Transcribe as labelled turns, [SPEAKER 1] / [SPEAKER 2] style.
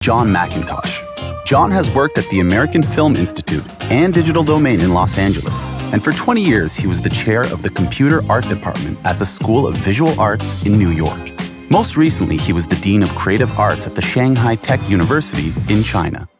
[SPEAKER 1] John McIntosh. John has worked at the American Film Institute and Digital Domain in Los Angeles, and for 20 years he was the chair of the Computer Art Department at the School of Visual Arts in New York. Most recently, he was the Dean of Creative Arts at the Shanghai Tech University in China.